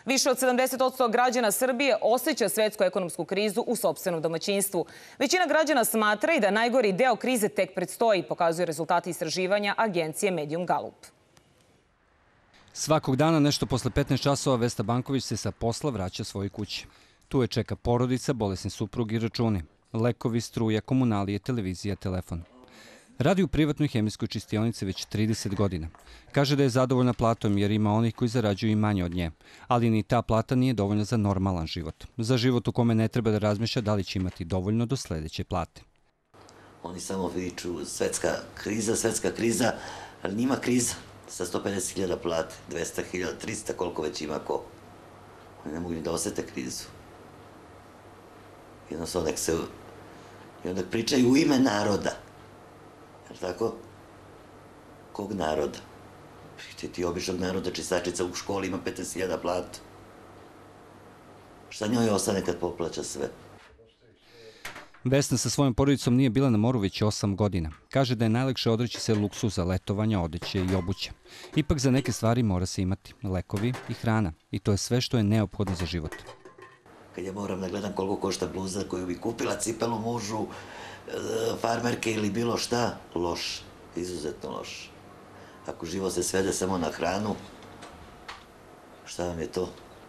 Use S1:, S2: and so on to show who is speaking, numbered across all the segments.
S1: Više od 70% građana Srbije osjeća svetsku ekonomsku krizu u sopstvenom domaćinstvu. Većina građana smatra i da najgori deo krize tek predstoji, pokazuju rezultati istraživanja agencije Medium Gallup.
S2: Svakog dana nešto posle 15 časova Vesta Banković se sa posla vraća svojoj kući. Tu je čeka porodica, bolesni suprug i računi. Lekovi, struja, komunalije, televizija, telefon. Radi u privatnoj hemijskoj čistionici već 30 godina. Kaže da je zadovoljna platom jer ima onih koji zarađuju i manje od nje. Ali ni ta plata nije dovoljna za normalan život. Za život u kome ne treba da razmišlja da li će imati dovoljno do sledeće plate.
S3: Oni samo viču svetska kriza, ali nima kriza. Sa 150.000 plate, 200.000, 300, koliko već ima ko. Oni ne mogu ni da osete krizu. Jednostavno i onda pričaju u ime naroda. Jel' tako? Kog naroda? Ti običnog naroda, čistačica u školi ima 15.000 platu. Šta njoj ostane kad poplaća sve?
S2: Vesna sa svojom porodicom nije bila na moru već 8 godina. Kaže da je najlakše odreći se luksuza, letovanja, odeće i obuće. Ipak za neke stvari mora se imati lekovi i hrana. I to je sve što je neophodno za život.
S3: Kad ja moram da gledam koliko košta bluza koju bi kupila, cipelu mužu, farmerke ili bilo šta, loš, izuzetno loš. Ako život se svede samo na hranu, šta vam je to?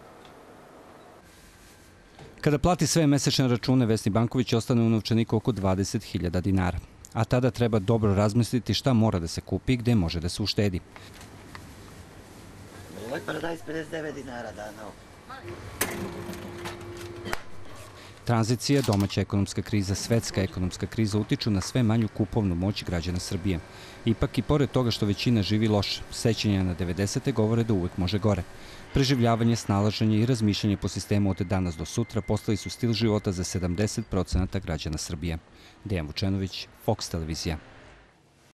S2: Kada plati sve mesečne račune, Vesni Banković ostane u novčaniku oko 20.000 dinara. A tada treba dobro razmisliti šta mora da se kupi i gde može da se uštedi.
S3: Ovaj paradajz 59 dinara dano.
S2: Tranzicija, domaća ekonomska kriza, svetska ekonomska kriza utiču na sve manju kupovnu moć građana Srbije. Ipak i pored toga što većina živi loše, sećanja na 90. govore da uvek može gore. Preživljavanje, snalaženje i razmišljanje po sistemu od danas do sutra postali su stil života za 70% građana Srbije. Dejan Vučenović, Fox televizija.